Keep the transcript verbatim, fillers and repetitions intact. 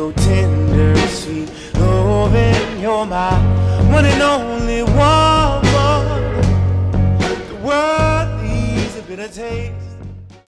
so tender, sweet loving. You're my one and only